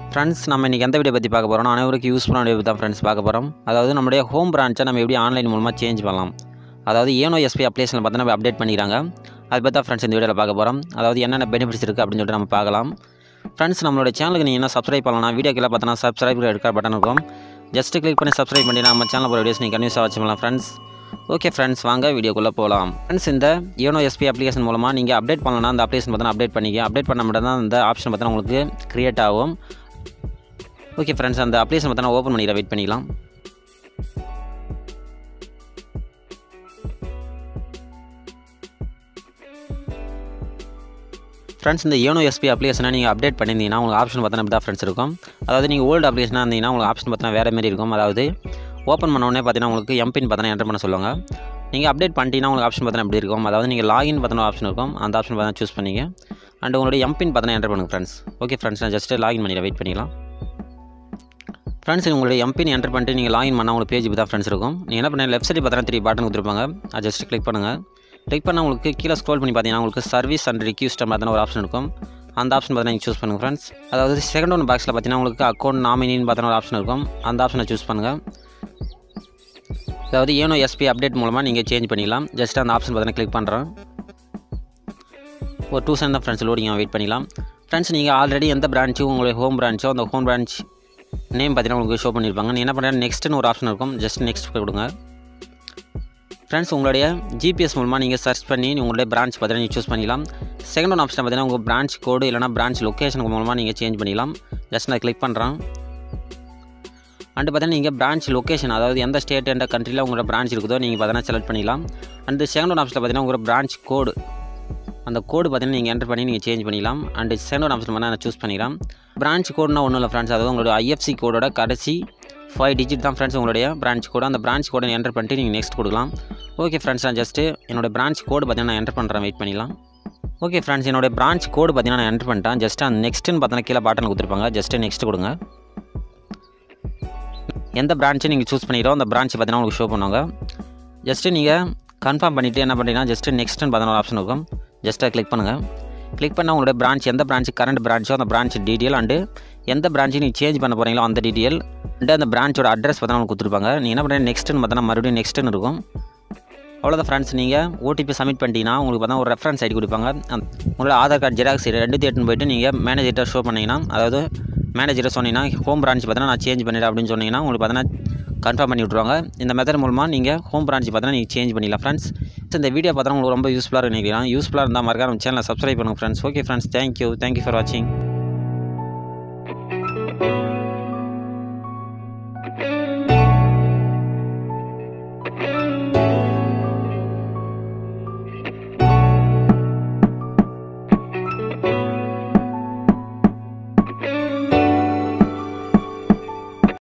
Friends நம்ம இன்றைக்கி எந்த வீடியோ பற்றி பார்க்க போகிறோம் அனைவருக்கும் யூஸ்ஃபுல்லான வீடியோ தான் ஃப்ரெண்ட்ஸ் பார்க்க போகிறோம். அதாவது நம்முடைய ஹோம் பிரான்ச்சை நம்ம எப்படி ஆன்லைன் மூலமாக சேஞ்ச் பண்ணலாம். அதாவது யோனோ எஸ்பி அப்ளிகேஷனில் பார்த்தா நம்ம அப்டேட் பண்ணிக்கிறாங்க. அதை பற்றி தான் ஃப்ரெண்ட்ஸ் இந்த வீடியோவில் பார்க்க போகிறோம். அதாவது என்னென்ன பெனிஃபிட்ஸ் இருக்குது அப்படின்னு சொல்லிட்டு நம்ம பார்க்கலாம். ஃப்ரெண்ட்ஸ் நம்மளோட சேனலுக்கு நீங்கள் என்ன சப்ஸ்கிரைப் பண்ணலாம், வீடியோ கீழே பார்த்தோன்னா சப்ஸ்கிரைப் இருக்க பட்டன் இருக்கும். ஜஸ்ட் கிளிக் பண்ணி சப்ஸ்கிரைப் பண்ணி நம்ம சேனல் போகிற வீடியோஸ் நீங்கள் கன்யூஸாக வச்சு பண்ணலாம் ஃப்ரெண்ட்ஸ். ஓகே ஃப்ரெண்ட்ஸ், வாங்க வீடியோக்குள்ளே போகலாம். ஃப்ரெண்ட்ஸ், இந்த யோனோ எஸ்பி அப்ளிகேஷன் மூலமாக நீங்கள் அப்டேட் பண்ணலாம். அந்த அப்ளிகேஷன் பார்த்தா அப்டேட் பண்ணிக்க. அப்டேட் பண்ண மட்டும் தான் இந்த ஆப்ஷன் பார்த்தா உங்களுக்கு க்ரியேட் ஆகும். ஓகே ஃப்ரெண்ட்ஸ், அந்த அப்ளிகேஷன் பார்த்தா ஓப்பன் பண்ணிக்கிறேன். வெயிட் பண்ணிக்கலாம். ஃப்ரெண்ட்ஸ், இந்த யோனோ எஸ்பி அப்ளிகேஷனை நீங்கள் அப்டேட் பண்ணியிருந்தீங்கன்னா உங்களுக்கு ஆப்ஷன் பார்த்தா தான் ஃப்ரெண்ட்ஸ் இருக்கும். அதாவது நீங்கள் ஓல்டு அப்ளிகேஷனாக இருந்தீங்கன்னா உங்களுக்கு ஆப்ஷன் பார்த்தா வேறு மாதிரி இருக்கும். அதாவது ஓப்பன் பண்ணோடனே பார்த்தீங்கன்னா உங்களுக்கு எம்பின் பார்த்தா என்டர் பண்ண சொல்லுவாங்க. நீங்கள் அப்டேட் பண்ணிட்டீங்கன்னா உங்களுக்கு ஆப்ஷன் பார்த்தா எப்படி இருக்கும். அதாவது நீங்கள் லாகின் பார்த்தா ஆப்ஷன் இருக்கும். அந்த ஆப்ஷன் பார்த்தா சூஸ் பண்ணிங்க. அண்ட் உங்களுடைய எம்பின் பார்த்தா என்டர் பண்ணுங்கள் ஃப்ரெண்ட்ஸ். ஓகே ஃப்ரெண்ட்ஸ், நான் ஜஸ்ட்டு லாகின் பண்ணிடுறேன். வெயிட் பண்ணிக்கலாம். ஃப்ரெண்ட்ஸ், உங்களுடைய எம்பின் என்டர் பண்ணிட்டு நீங்கள் லாகின் பண்ணால் உங்களுக்கு பேஜ் தான் ஃப்ரெண்ட்ஸ் இருக்கும். நீங்கள் என்ன பண்ண லெஃப்ட் சைடு பார்த்தா 3 பட்டன் கொடுத்துருப்பாங்க. அதை ஜஸ்ட் கிளிக் பண்ணுங்கள். கிளிக் பண்ணால் உங்களுக்கு கீழே ஸ்க்ரோல் பண்ணி பார்த்தீங்கன்னா உங்களுக்கு சர்வீஸ் அண்ட் ரிக்யூஸ்ட் பார்த்தீங்கன்னா ஒரு ஆப்ஷன் இருக்கும். அந்த ஆப்ஷன் பார்த்தீங்கன்னா நீங்கள் சூஸ் பண்ணுங்கள் ஃப்ரெண்ட்ஸ். அதாவது செகண்ட் ஒன் பாக்ஸில் பார்த்தீங்கன்னா உங்களுக்கு அக்கௌண்ட் நாமினின்னு பார்த்தீங்கன்னா ஒரு ஆப்ஷன் இருக்கும். அந்த ஆப்ஷனை சூஸ் பண்ணுங்கள். அதாவது யோனோ எஸ்பி அப்டேட் மூலமாக நீங்கள் சேஞ்ச் பண்ணிக்கலாம். ஜஸ்ட் அந்த ஆப்ஷன் பார்த்தீங்கன்னா கிளிக் பண்ணுறேன். ஒரு 2 செகண்ட் தான் ஃப்ரெண்ட்ஸ் லோடிங். வெயிட் பண்ணிக்கலாம். ஃப்ரெண்ட்ஸ், நீங்கள் ஆல்ரெடி எந்த பிரான்ச்சோ உங்களுடைய ஹோம் பிரான்ச்சோ அந்த ஹோம் பிரான்ச் நேம் பார்த்தீங்கன்னா உங்களுக்கு ஷோ பண்ணியிருப்பாங்க. நீங்கள் என்ன பண்ணுறீங்க, நெக்ஸ்ட்னு ஒரு ஆப்ஷன் இருக்கும். ஜஸ்ட் நெக்ஸ்ட் கொடுங்க. ஃப்ரெண்ட்ஸ், உங்களுடைய ஜிபிஎஸ் மூலமாக நீங்கள் சர்ச் பண்ணி உங்களுடைய பிரான்ச் பார்த்தீங்கன்னா நீங்கள் சூஸ் பண்ணிக்கலாம். செகண்ட் ஒன் ஆப்ஷன் பார்த்தீங்கன்னா உங்கள் பிரான்ச் கோடு இல்லைனா பிரான்ச் லொக்கேஷனுக்கு மூலமாக நீங்கள் சேஞ்ச் பண்ணிக்கலாம். ஜஸ்ட் நான் கிளிக் பண்ணுறேன். அண்டு பார்த்தீங்கன்னா நீங்கள் பிரான்ச் லொக்கேஷன், அதாவது எந்த ஸ்டேட் எந்த கண்ட்ரியில் உங்களோட பிரான்ச் இருக்குதோ நீங்கள் பார்த்தீங்கன்னா செலக்ட் பண்ணிக்கலாம். அண்டு செகண்ட் ஒன் ஆப்ஷனில் பார்த்தீங்கன்னா உங்களோட பிரான்ச் கோடு, அந்த கோடு பார்த்தீங்கன்னா நீங்கள் என்டர் பண்ணி நீங்கள் சேஞ்ச் பண்ணிக்கலாம். அண்டு செகண்ட் ஒன் ஆப்ஷன் நான் சூஸ் பண்ணிக்கலாம். பிரான்ச் கோடுனா ஒன்றும் இல்லை ஃப்ரெண்ட்ஸ், அதாவது உங்களோட ஐஎஃப்சி கோடோட கடைசி 5 டிஜிட் தான் ஃப்ரெண்ட்ஸ் உங்களுடைய பிரான்ச் கோடு. அந்த பிரான்ச் கோடை என்டர் பண்ணிட்டு நீங்கள் நெக்ஸ்ட் கொடுக்கலாம். ஓகே ஃப்ரெண்ட்ஸ், நான் ஜஸ்ட்டு என்னோடய பிரான்ச் கோடு பார்த்தீங்கன்னா நான் என்டர் பண்ணுறேன். வெயிட் பண்ணிக்கலாம். ஓகே ஃப்ரெண்ட்ஸ், என்னோடய பிரான்ச் கோடு பார்த்தீங்கன்னா நான் என்டர் பண்ணிட்டேன். ஜஸ்ட் அந்த நெக்ஸ்ட்டுன்னு பார்த்தீங்கன்னா கீழே பட்டன் கொடுத்துருப்பாங்க. ஜஸ்ட்டு நெக்ஸ்ட் கொடுங்க. எந்த பிரான்ச்சு நீங்கள் சூஸ் பண்ணிக்கிறோம் அந்த பிரான்ச் பார்த்தீங்கன்னா உங்களுக்கு ஷோ பண்ணுவாங்க. ஜஸ்ட்டு நீங்கள் கன்ஃபார்ம் பண்ணிவிட்டு என்ன பண்ணுறீங்கன்னா ஜஸ்ட்டு நெக்ஸ்ட்டுன்னு பார்த்தீங்கன்னா ஒரு ஆப்ஷன் இருக்கும். ஜஸ்ட்டாக கிளிக் பண்ணுங்கள். கிளிக் பண்ணால் உங்களுடைய பிரான்ச் எந்த பிரான்ச் கரண்ட் பிரான்ச்சோ அந்த பிரான்ச் டீட்டெயில் அண்டு எந்த பிரான்ச்சு நீங்கள் சேஞ்ச் பண்ண போகிறீங்களோ அந்த டீட்டெயில் அண்டு அந்த பிரான்ச்சோட அட்ரஸ் பார்த்தீங்கன்னா உங்களுக்கு கொடுத்துருப்பாங்க. நீங்கள் என்ன பண்ணுறீங்க, நெக்ஸ்ட்டுன்னு பார்த்தீங்கன்னா மறுபடியும் நெக்ஸ்ட்டுன்னு இருக்கும். அவ்வளோதான் ஃப்ரெண்ட்ஸ். நீங்கள் ஓடிபி சப்மிட் பண்ணிட்டீங்கன்னா உங்களுக்கு பார்த்தா ஒரு ரெஃபரன்ஸ் ஐடி கொடுப்பாங்க. உங்களோட ஆதார் கார்டு ஜெராக்ஸ் 2 எடுத்துன்னு போய்ட்டு நீங்கள் மேனேஜர்கிட்ட ஷோ பண்ணிங்கன்னா, அதாவது மேனேஜரை சொன்னீங்கன்னா ஹோம் பிரான்ச் பார்த்தீங்கன்னா நான் சேஞ்ச் பண்ணிடுறேன் அப்படின்னு சொன்னீங்கன்னா உங்களுக்கு பார்த்தீங்கன்னா கன்ஃபார்ம் பண்ணி விட்ருவாங்க. இந்த மெத்தட் மூலமாக நீங்கள் ஹோம் பிரான்ச் பார்த்தீங்கன்னா நீங்கள் சேஞ்ச் பண்ணிடலாம் ஃப்ரெண்ட்ஸ். இந்த வீடியோ பார்த்தா உங்களுக்கு ரொம்ப யூஸ்ஃபுல்லாக நினைக்கிறேன். யூஸ்ஃபுல்லாக இருந்தால் மறக்காம நம்ம சேனலை சப்ஸ்கிரைப் பண்ணுங்கள் friends. Okay friends, thank you for வாட்சிங்.